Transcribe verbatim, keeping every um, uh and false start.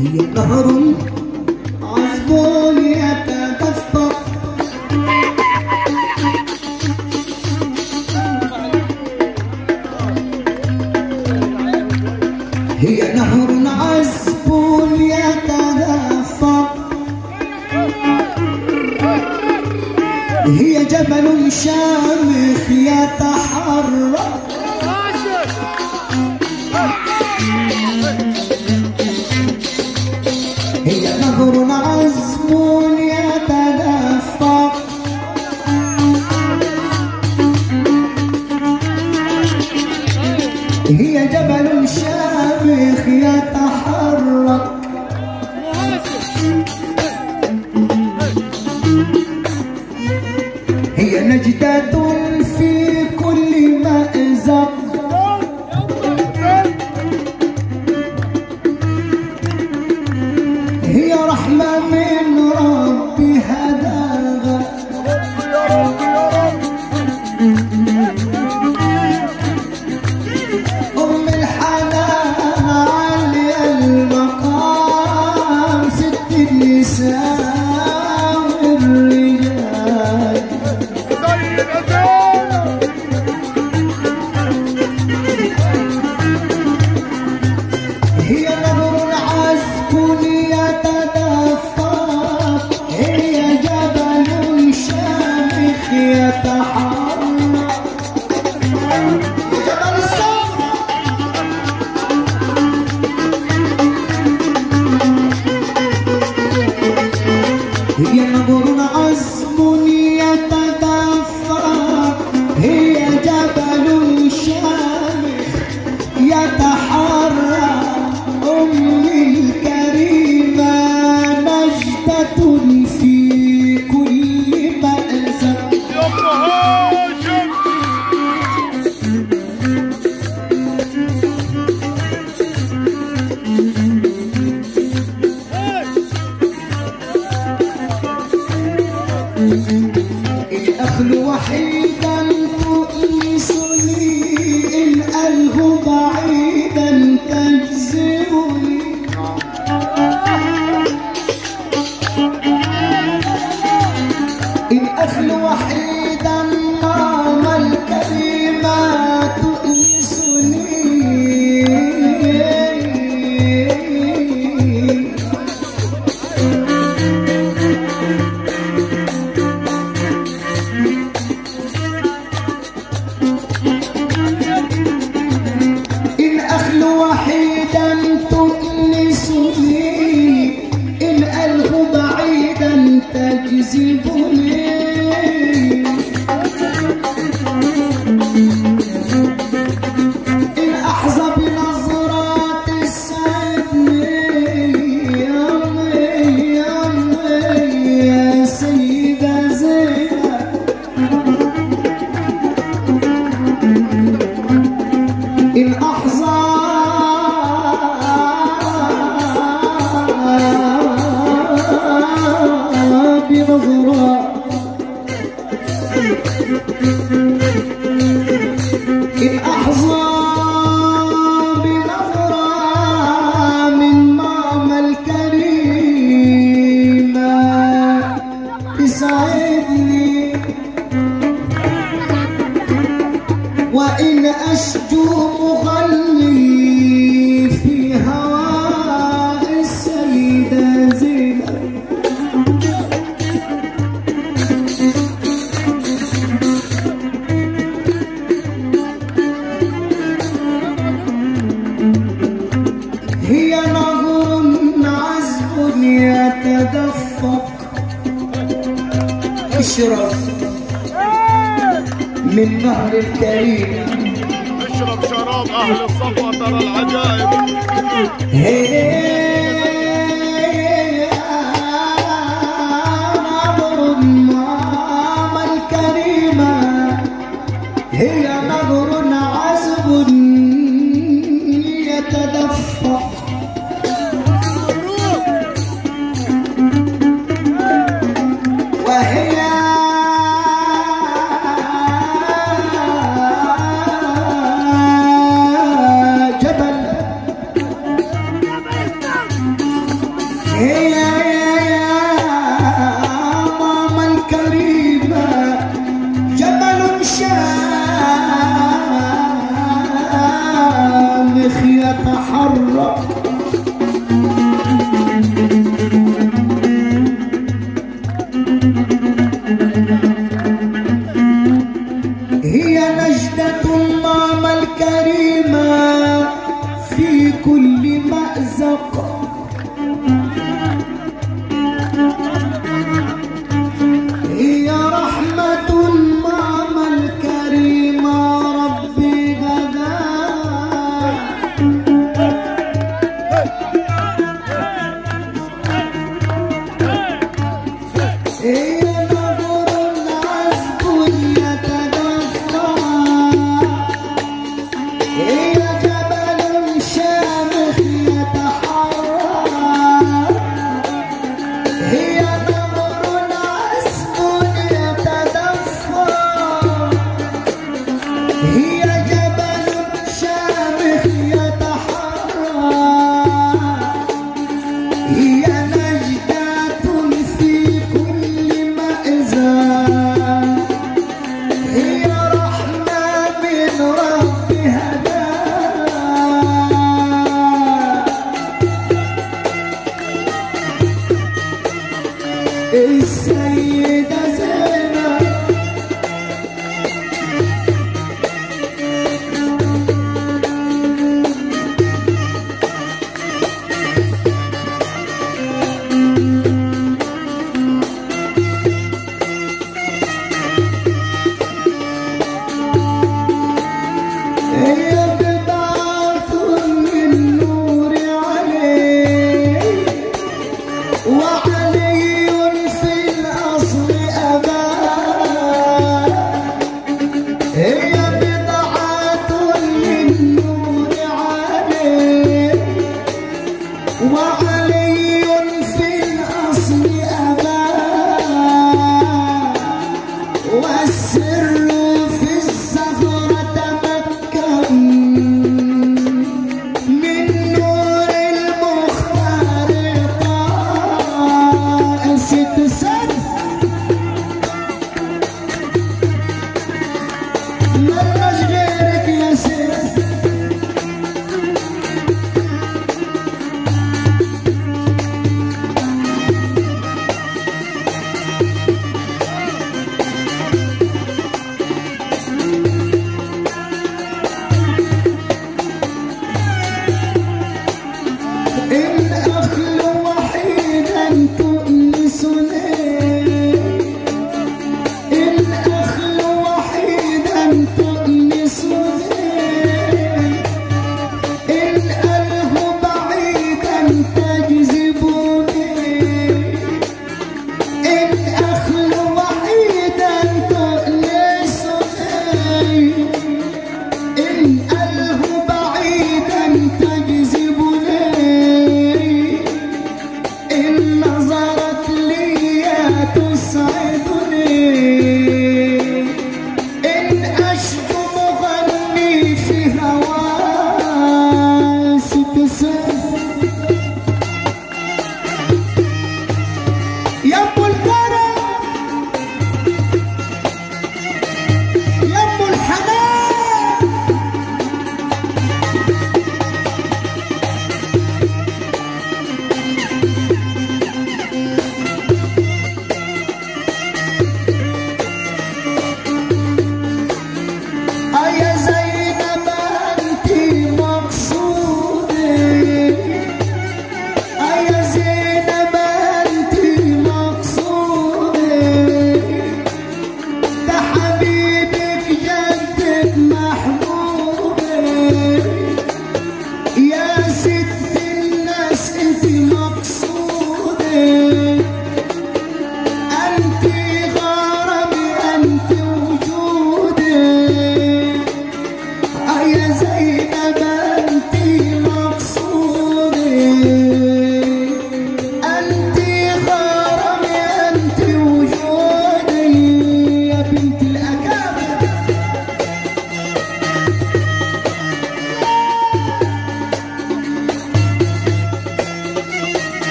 هي نهر عذب يتدفق، هي نهر عذب يتدفق، هي جبل شامخ يتحرك، هي نهر عذب يتدفق، هي جبل شامخ يتحرك، هي نجدة في كل مأزق، هي رحمة من ربي هداها، أم الحنان علي المقام، ست النساء والرجال، هي نهر عذب يتدفق، هي جبل شامخ يتحرك، جبل الصخر، هي نهر عذب يتدفق، هي جبل شامخ يتحرك، أمي الكريمة نجدة في كل مأزق، الأخل وحيدا تؤنسني، الأله بعيدا تجزئني، الأخل وحيدا مام الكريمة تؤنسني، الأخل وحيدا تؤنسني، الأله بعيدا تجذبني، إن أحظى بنظرات تسعدني، يا أمي يا أمي يا سيدة زينب، إن أحظى بنظرة، إن أحظى بنظرة من ماما الكريمة تسعدني، وإن أشجو مغني في هواء السيدة زينب، هي نهر عذب يتدفق، اشرب من نهر الكريم، اشرب شراب اهل الصفا ترى العجائب، هي نهر مام الكريمة، هي نهر عذب يتدفق، وهي جبل هي يا ماما الكريمة جبل شامخ يتحرك. هي نجدة ماما الكريمة في كل مأزق. هي رحمة ماما الكريمة ربي غداها. هي نظر عذب يتدفى. هي جبل شامخ يتحرك. هي نظر عذب يتدفى. هي جبل شامخ يتحرك. هي نجدة في كل مأزق. هي رحمة من رب هداها. السيدة زينب هي بضعة من نور عليه وعلي في الأصل أباه. هي بضعة من نور عليه وعلي